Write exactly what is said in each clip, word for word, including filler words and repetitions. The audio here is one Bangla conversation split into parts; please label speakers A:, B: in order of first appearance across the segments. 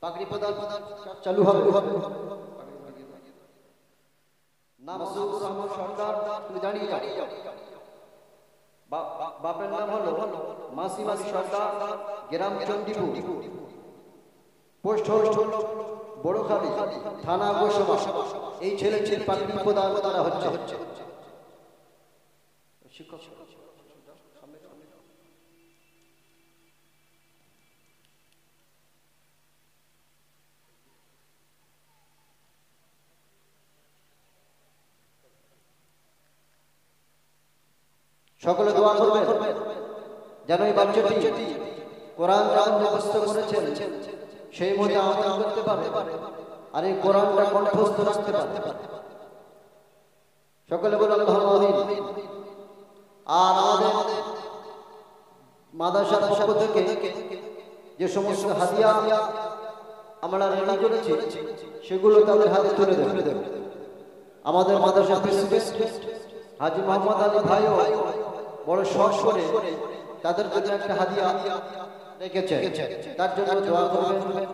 A: পাগড়ি প্রদান চালু হবে। নাম মাসুদুর রহমান সরকার, তুমি জানিয়ে যাও। বাপের নাম হলো মাসিম আলী সরকার, গ্রাম চণ্ডীপুর, পোস্ট হলো বড়খালি, থানা গোসাবা। এই ছেলে ছেলে পাগড়ি প্রদান করা হচ্ছে। শিক্ষক সকলে দোয়া করবেন যেন এই বাচ্চাটি কোরআন যেমন মুখস্থ করেছেন সেই মতো আমল করতে পারে, আর এই কোরআনটা কণ্ঠস্থ রাখতে পারে। সকলে বলুন আল্লাহুম্মা আমিন। আর আমাদের মাদ্রাসার পক্ষ থেকে যে সমস্ত হাদিয়া আমরা রেডি করেছি সেগুলো তাদের হাতে তুলে দেব। আমাদের মাদ্রাসার প্রেসিডেন্ট হাজী মোহাম্মদ আলী ভাইও বড় শখ করে তাদের জন্য একটা হাদিয়া রেখেছে, তার জন্য দোয়া করবেন।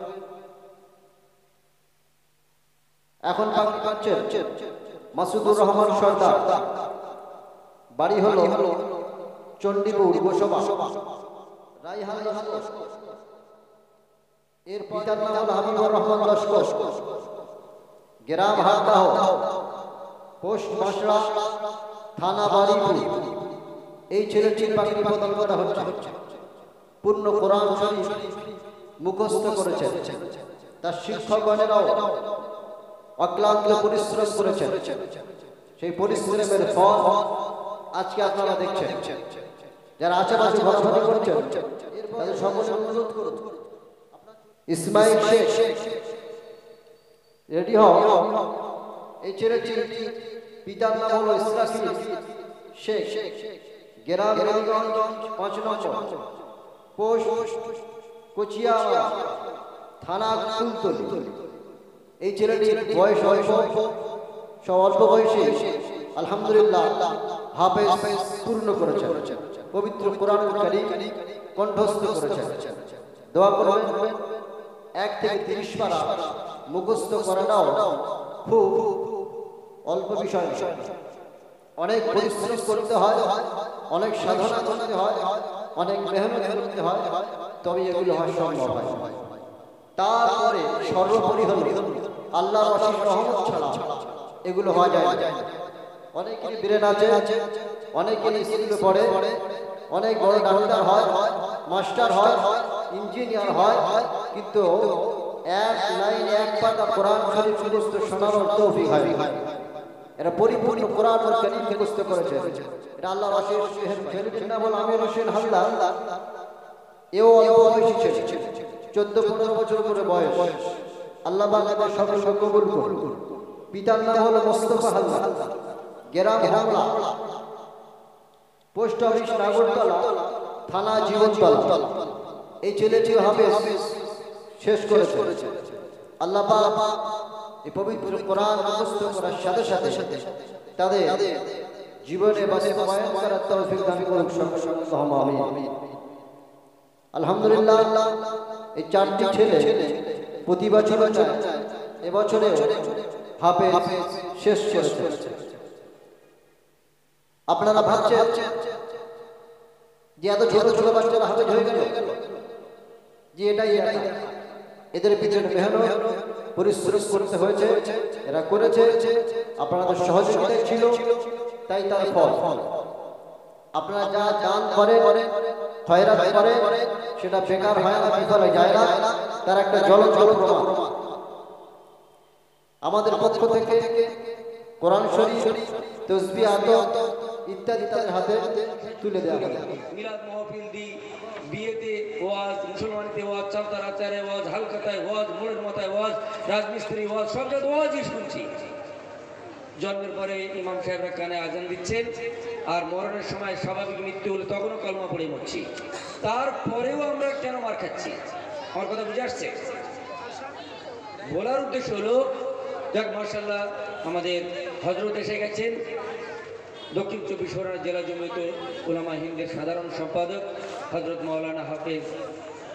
A: এখন পাগড়ি পাচ্ছেন মাসুদুর রহমান সরকার, বাড়ি হলো চণ্ডীপুর গোসাবা রায়হান। এর পিতার নাম হলো হাবিবুর রহমান লস্কর, গ্রাম হাটদাহ, পোস্ট মাসরা, থানা বাড়িপুর। এই ছেলেটির পাগড়ি প্রদান করা হচ্ছে। পূর্ণ কোরআন শরীফ মুখস্থ করেছেন। তার শিক্ষকগণেরাও অক্লান্ত পরিশ্রম করেছেন। সেই পরিশ্রমের ফল আজকে আপনারা দেখছেন। যারা আশেপাশে ঘোরাঘুরি করছেন তাদের সকলে অনুরোধ করুন, ইসমাইল শেখ রেডি হও। এই ছেলেটির পিতার নাম হলো ইসরাফিল শেখ, গ্রাম রানীগঞ্জ, পাঁচ নম্বর, পোস্ট কোচিয়াওয়া, থানা কুলতলি। এই ছেলেটির বয়স অল্প, সব অল্প বয়সে আলহামদুলিল্লাহ হাফেজ পূর্ণ করেছেন, পবিত্র কোরআনুল কারীম কণ্ঠস্থ করেছেন। দোয়া করবেন এক থেকে তিরিশ পারা মুখস্থ করাটাও খুব অল্প বিষয়। অনেক পরিশ্রম করতে হয়, অনেক সাধনা করতে হয়, অনেক মেহনত করতে হয়, তবে এগুলো হয় সম্ভব হয়। তারপরে সর্বোপরি হল আল্লাহর অসীম রহমত ছাড়া এগুলো হওয়া যায় না। অনেকেরই ব্রেন আছে, অনেকেরই স্কুলে পড়ে, অনেক বড় ডাক্তার হয়, মাস্টার হয়, ইঞ্জিনিয়ার হয়, কিন্তু এক লাইন এক পাতা কোরআন শরীফ মুখস্থ শোনানোর তৌফিক হয়। এরা পরিপূর্ণ কোরআন আর কারীম মুখস্থ করেছে। এটা আল্লাহর অশেষ ছেলেটির নাম হলো আমির হোসেন হালদার। এও অল্প বয়সী ছেলে, চোদ্দ পনেরো বছর করে বয়স। আল্লাহ বাংলাদেশ সকলকে কবুল করুন। পিতার নাম হলো মোস্তফা হালদার, গ্রাম হামলা, পোস্ট অফিস নাগরতলা, থানা জীবনতলা। এই ছেলেটি হাফেজ শেষ করেছে। আল্লাহ পাক এই পবিত্র কোরআন মুখস্থ করার সাথে সাথে তাদের জীবনে বাস্তবায়ন করার তৌফিক দান করুন। আল্লাহুম্মা আমিন। আলহামদুলিল্লাহ, এই চারটি ছেলে প্রতি বছর এবছরে হাফেজ শেষ করেছে। আপনারা ভাবছেন যে এত ছোট ছোট বাচ্চারা হাফেজ হয়ে গেল, যে এটাই এদের পিছনে মেহনত পরিশ্রম করতে হয়েছে, এরা করেছে, আপনাদের সহযোগিতায় ছিল, তাই তার ফল। আপনারা যা দান করে, খয়রাত করে, সেটা বেকার হয় না, বিফলে যায় না, তার একটা জ্বলজ্বল প্রমাণ। আমাদের পক্ষ থেকে কোরআন শরীফ, তাসবিহ, আতত ইত্যাদি তাদের হাতে তুলে দেওয়া হবে।
B: মিলাদ মাহফিল দি, বিয়েতে ওয়াজ, মুসলমানিতে ওয়াজ, চালতার আচারে ওয়াজ, হালকাতায় ওয়াজ, মোড়ের মাথায় ওয়াজ, রাজমিস্ত্রি ওয়াজ, সব জায়গায় ওয়াজই শুনছি। জন্মের পরে ইমাম সাহেবরা কানে আজান দিচ্ছেন, আর মরণের সময় স্বাভাবিক মৃত্যু হলে তখনও কলমা পড়ে মরছি। তারপরেও আমরা কেন মার খাচ্ছি? আমার কথা বুঝে আসছে? বলার উদ্দেশ্য হলো, যাক মাশাআল্লাহ, আমাদের হজরত এসে গেছেন, দক্ষিণ চব্বিশ পরগনা জেলা জমিয়ত উলামা হিন্দের সাধারণ সম্পাদক হজরত মাওলানা হাফেজ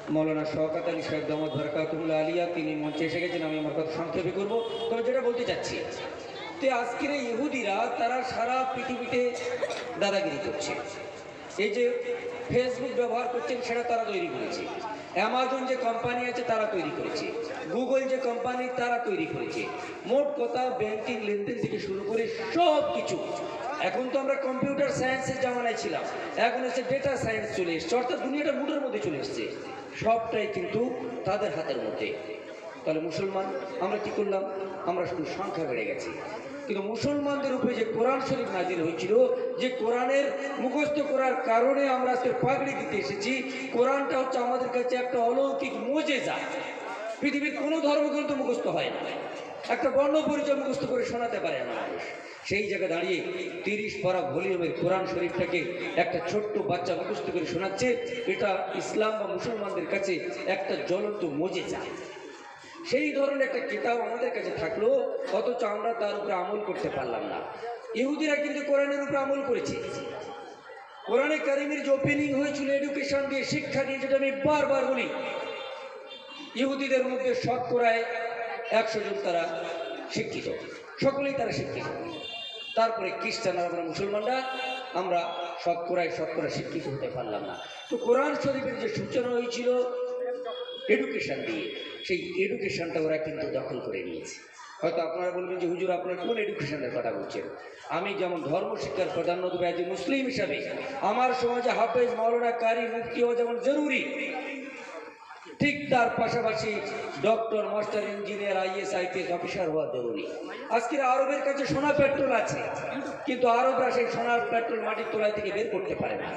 B: মৌলানা শওকত আলী সাহেব দামাত বরকাতুল্লাহ আলিয়া, তিনি মঞ্চে এসে গেছেন। আমি আমার কথা সংক্ষেপে করবো, তবে যেটা বলতে চাচ্ছি যে আজকের এই ইহুদিরা তারা সারা পৃথিবীতে দাদাগিরি করছে। এই যে ফেসবুক ব্যবহার করছেন সেটা তারা তৈরি করেছে, অ্যামাজন যে কোম্পানি আছে তারা তৈরি করেছে, গুগল যে কোম্পানি তারা তৈরি করেছে। মোট কথা ব্যাংকিং লেনদেন থেকে শুরু করে সব কিছু। এখন তো আমরা কম্পিউটার সায়েন্সের জামানায় ছিলাম, এখন হচ্ছে ডেটা সায়েন্স চলে এসছে, অর্থাৎ দুনিয়াটা মুঠের মধ্যে চলে এসছে। সবটাই কিন্তু তাদের হাতের মধ্যে। তাহলে মুসলমান আমরা কি করলাম? আমরা শুধু সংখ্যা বেড়ে গেছি। কিন্তু মুসলমানদের উপরে যে কোরআন শরীফ নাজিল হয়েছিল, যে কোরআনের মুখস্থ করার কারণে আমরা আজকে পাগড়ি দিতে এসেছি, কোরআনটা হচ্ছে আমাদের কাছে একটা অলৌকিক মুজিজা। পৃথিবীর কোনো ধর্মগ্রন্থ মুখস্থ হয় না, একটা বর্ণ পরিচয় মুখস্থ করে শোনাতে পারে না মানুষ। সেই জায়গায় দাঁড়িয়ে তিরিশ পারা ভলিউমের কোরআন শরীফটাকে একটা ছোট্ট বাচ্চা মুখস্থ করে শোনাচ্ছে, এটা ইসলাম বা মুসলমানদের কাছে একটা জ্বলন্ত মুজিজা। সেই ধরনের একটা কিতাব আমাদের কাছে থাকলো, অথচ আমরা তার উপরে আমল করতে পারলাম না। ইহুদিরা কিন্তু কোরআনের উপরে আমল করেছে। কোরআনে কারিমের যে ওপেনিং হয়েছিল এডুকেশন দিয়ে, শিক্ষা দিয়ে, যেটা আমি বারবার বলি, ইহুদিদের মধ্যে শতকরায় একশো জন তারা শিক্ষিত, সকলেই তারা শিক্ষিত। তারপরে খ্রিস্টান আর আমরা মুসলমানরা আমরা শতকরায় শতকরা শিক্ষিত হতে পারলাম না। তো কোরআন শরীফের যে সূচনা হয়েছিল এডুকেশন দিয়ে, সেই এডুকেশনটা ওরা কিন্তু দখল করে নিয়েছে। হয়তো আপনারা বলবেন যে হুজুর আপনার কোন এডুকেশনের কথা বলছেন? আমি যেমন ধর্ম শিক্ষার প্রাধান্য দেবো একজন মুসলিম হিসাবে, আমার সমাজে হাফেজ, মাওলানা, কারি, মুফতি হওয়া যেমন জরুরি, ঠিক তার পাশাপাশি doctor, master, engineer, IAS, IPS officer হওয়া জরুরি। আজকের আরবের কাছে সোনা পেট্রোল আছে, কিন্তু আরবরা সেই সোনার পেট্রোল মাটির তলায় থেকে বের করতে পারে না।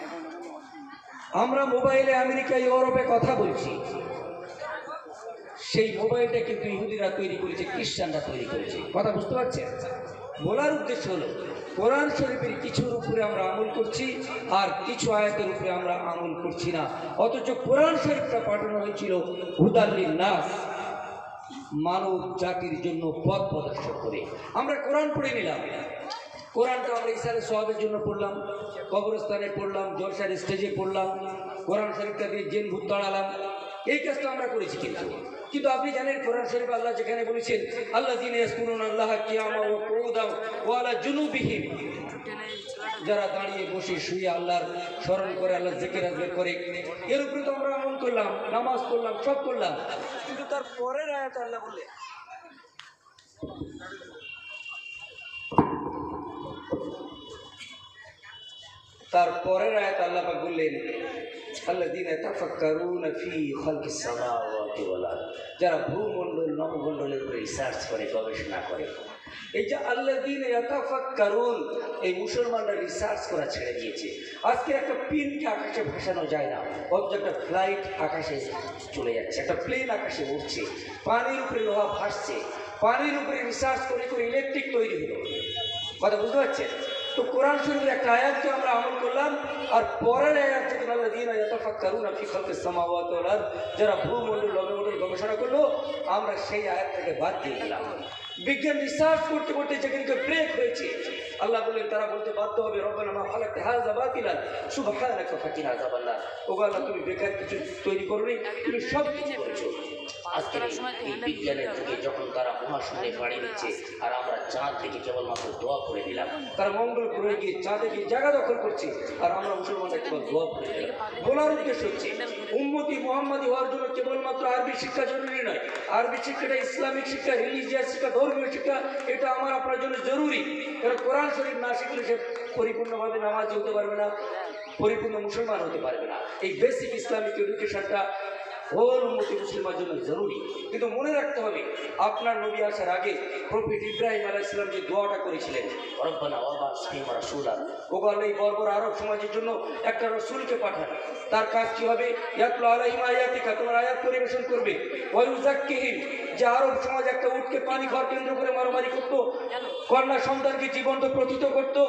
B: আমরা মোবাইলে আমেরিকা, ইউরোপে কথা বলছি, সেই মোবাইলটা কিন্তু ইহুদিরা তৈরি করেছে, খ্রিস্টানরা তৈরি করেছে। কথা বুঝতে পারছেন? বলার উদ্দেশ্য হলো কোরআন শরীফের কিছুর উপরে আমরা আমল করছি আর কিছু আয়াতের উপরে আমরা আমল করছি না। অথচ কোরআন শরীফটা পাঠানো হয়েছিল হুদাল লিন-নাস, মানব জাতির জন্য পথ প্রদর্শন করে। আমরা কোরআন পড়ে নিলাম, কোরআনটা আমরা ইসারে সোয়াবের জন্য পড়লাম, কবরস্থানে পড়লাম, জলসার স্টেজে পড়লাম, কোরআন শরীফটা দিয়ে জেন ভূত তাড়ালাম, এই কাজটা আমরা করেছি। কিন্তু কিন্তু আপনি জানেন কোরআন শরীফ আল্লাহ যেখানে বলেছেন আল্লাযীনা ইয়াযকুরুনা আল্লাহা কিয়ামান ওয়া কুউদান ওয়া আলা জুনুবিহিম, যারা দাঁড়িয়ে বসে শুয়ে আল্লাহর স্মরণ করে, আল্লাহর জিকির আজকার করে, এর উপরে তো আমরা আমল করলাম, নামাজ পড়লাম, সব করলাম। কিন্তু তার পরের আয়াত আল্লাহ বলে তার পরের আয়াত আল্লাহ পাক বললেন আল্লাযীনা ইয়াতাফাক্কারুনা ফী খালকিস সামাওয়াতি ওয়াল আরদ, যারা ভূমণ্ডল নবমণ্ডলের উপরে রিসার্চ করে, গবেষণা করে। এই যে আল্লাযীনা ইয়াতাফাক্কারুন, এই মুসলমানরা রিসার্চ করা ছেড়ে দিয়েছে। আজকে একটা পিনকে আকাশে ভাসানো যায় না, অথচ একটা ফ্লাইট আকাশে চলে যাচ্ছে, একটা প্লেন আকাশে উঠছে, পানির উপরে লোহা ভাসছে, পানির উপরে রিসার্চ করে করে ইলেকট্রিক তৈরি হলো। কথা বুঝতে পারছেন? তো কোরআন শরীফের একটা আয়াতকে আমরা আমল করলাম, আর পরের আয়াত যেখানে আল্লাযীনা ইয়াতাফাক্কারুনা ফী খালকিস সামাওয়াতি ওয়াল আরদ, যারা ভূমণ্ডল নবমণ্ডল গবেষণা করলো, আমরা সেই আয়াতটাকে বাদ দিয়ে দিলাম। বিজ্ঞান রিসার্চ করতে করতে যেখানে ব্রেক হয়েছে, আল্লাহ বলেন তারা বলতে বাধ্য হবে রব্বানা মা খালাকতা হাযা বাতিলান সুবহানাকা ফাকিনা আযাবান নার। ওগো আল্লাহ, তুমি বেকার কিছু তৈরি করোনি, তুমি সব কিছু করেছো। আজকের এই বিজ্ঞানের যুগে যখন তারা মহাশূন্যে পাড়ি দিচ্ছে আর আমরা চাঁদ থেকে কেবলমাত্র দোয়া করে দিলাম, তারা মঙ্গল গ্রহে গিয়ে চাঁদে গিয়ে জায়গা দখল করছে আর আমরা মুসলমানরা কেবল দোয়া করে দিলাম। বলার উদ্দেশ্য হচ্ছে উম্মতি মুহাম্মাদি হওয়ার জন্য কেবলমাত্র আরবি শিক্ষা জরুরি নয়, আরবি শিক্ষাটা ইসলামিক শিক্ষা, রিলিজিয়াস শিক্ষা, ধর্মীয় শিক্ষা, এটা আমার আপনার জন্য জরুরি। কারণ কোরআন শরীফ না শিখলে সে পরিপূর্ণভাবে নামাজ হতে পারবে না, পরিপূর্ণ মুসলমান হতে পারবে না। এই বেসিক ইসলামিক এডুকেশনটা হোল উম্মতি মুসলিমের জন্য জরুরি। কিন্তু মনে রাখতে হবে, আপনার নবী আসার আগে প্রফেট ইব্রাহিম আলাইহিস সালাম যে দোয়াটা করেছিলেন, রব্বানা ওয়াবাস ফীহিম রাসূলান, ওগো এই বর্বর আরব সমাজের জন্য একটা রাসূলকে পাঠান। তার কাজ কি হবে? ইয়াতলু আলাইহিম আয়াতিকা, তোমার আয়াত পরিবেশন করবে। ওয়া ইউযাক্কিহিম, যে আরব সমাজ একটা উটকে পানি খাওয়ার কেন্দ্র করে মারামারি করতো, কন্যা সন্তানকে জীবন্ত প্রথিত করতো,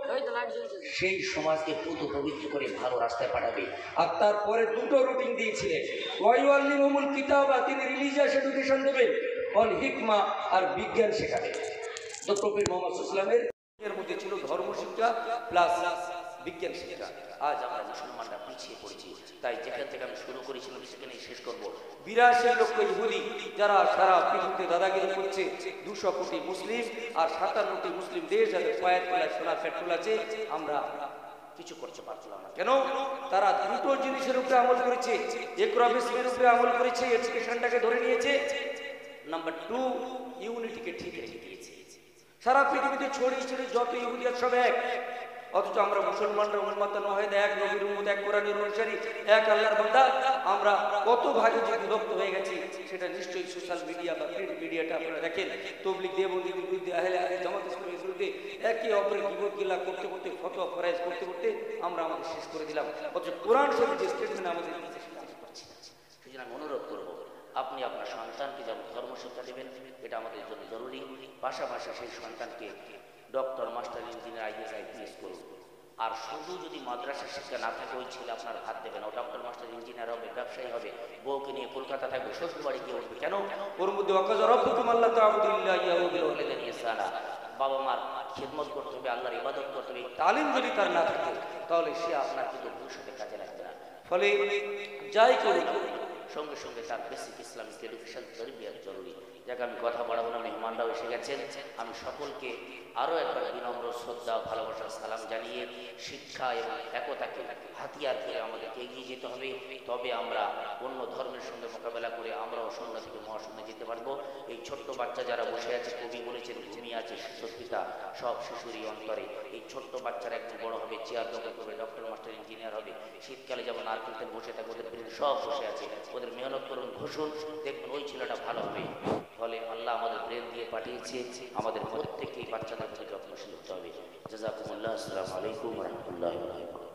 B: সেই সমাজকে পুত পবিত্র করে ভালো রাস্তায় পাঠাবে। আর তারপরে দুটো রুটিন দিয়েছিলেন, ওয়াইউআল্লিমুল কিতাবা, তিনি রিলিজিয়াস এডুকেশন দেবেন, অল হিকমা, আর বিজ্ঞান শেখাবেন। তো প্রফেট মুহাম্মদ সাল্লাল্লাহু আলাইহি ওয়াসাল্লামের এর মধ্যে ছিল ধর্ম শিক্ষা প্লাস
C: বিজ্ঞান শিক্ষা। আজ আমরা মুসলমানরা পিছিয়ে পড়েছি, তাই যেখান থেকে আমি শুরু করেছিলাম সেখানেই শেষ করব। বিরাশি লক্ষ ইহুদি যারা সারা পৃথিবীতে দাদাগিরি করছে, দুশো কোটি মুসলিম আর সাতান্নটি মুসলিম দেশ যাদের পায়ের তলায় সোনা পেট্রোল আছে, আমরা কিছু করতে পারছিলাম না। কেন? তারা দুটো জিনিসের উপরে আমল করেছে, ইকরা বিসমির উপরে আমল করেছে, এডুকেশনটাকে ধরে নিয়েছে, নাম্বার টু ইউনিটিকে ঠিক রেখে দিয়েছে। সারা পৃথিবীতে ছড়িয়ে ছড়িয়ে যত ইহুদিয়াত সব এক, অথচ আমরা মুসলমানরা উন্মত্ত না হয়ে এক নবীর উম্মত, এক কোরআনের অনুসারী, এক আল্লাহর বান্দা, আমরা কত ভাগে যে বিভক্ত হয়ে গেছি সেটা নিশ্চয়ই সোশ্যাল মিডিয়া বা প্রিন্ট মিডিয়াটা আপনারা দেখেন। তবলিগ দেবন্দির বিরুদ্ধে, আহলে হাদিস জামাত ইসলামের বিরুদ্ধে একে অপরের বিপদ গিলা করতে করতে, ফতোয়া ফরাইজ করতে করতে আমরা আমাদের শেষ করে দিলাম। অথচ কোরআন শরীফ যে স্টেটমেন্ট আমাদের দিচ্ছে সেটা আমরা করছি না। সেই জন্য আমি অনুরোধ করবো, আপনি আপনার সন্তানকে যেমন ধর্মশিক্ষা দেবেন, এটা আমাদের জন্য জরুরি। পাশাপাশি সেই সন্তানকে doctor, master, engineer, IAS, IPS করুন। আর শুধু যদি মাদ্রাসার শিক্ষা না থাকে, ওই ছেলে আপনার ভাত দেবে না, ও ডক্টর, মাস্টার, ইঞ্জিনিয়ার হবে, ব্যবসায়ী হবে, বউকে নিয়ে কলকাতা থাকবে, শ্বশুর বাড়ি গিয়ে উঠবে। কেন? ওর মধ্যে বাবা মার খেদমত করতে হবে, আল্লাহর ইবাদত করতে হবে। তালিম যদি তার না থাকে তাহলে সে আপনার কিন্তু ভবিষ্যতে কাজে লাগবে না। ফলে যাই করুন সঙ্গে সঙ্গে তার বেসিক ইসলামিক এডুকেশন তরবিয়ত জরুরি। যাকে আমি কথা বাড়াবো না, মেহমানরাও এসে গেছেন। আমি সকলকে আরও একবার বিনম্র শ্রদ্ধা, ভালোবাসার সালাম জানিয়ে শিক্ষা এবং একতাকে হাতিয়ার করে আমাদেরকে এগিয়ে যেতে হবে। তবে আমরা অন্য ধর্মের সঙ্গে মোকাবেলা করে আমরাও শূন্য থেকে মহাশূন্যে যেতে পারবো। এই ছোট্ট বাচ্চা যারা বসে আছে, কবি বলেছেন ঘুমিয়ে আছে শিশুর পিতা, সব শিশুরই অন্তরে। এই ছোট্ট বাচ্চারা একদিন বড় হবে, চেয়ার দখল করবে, ডক্টর, মাস্টার, ইঞ্জিনিয়ার হবে। শীতকালে যেমন নারকেলতে বসে থাকে, ওদের ব্রেন সব বসে আছে, ওদের মেহনত করুন, ঘুষুন, দেখবেন ওই ছেলেটা ভালো হবে। ফলে আল্লাহ আমাদের ব্রেন দিয়ে পাঠিয়েছে, আমাদের প্রত্যেককেই বাচ্চাদের প্রতি যত্নশীল হতে হবে। জাযাকুমুল্লাহ। আসসালামু আলাইকুম ওয়া রাহমাতুল্লাহি ওয়া বারাকাতুহু।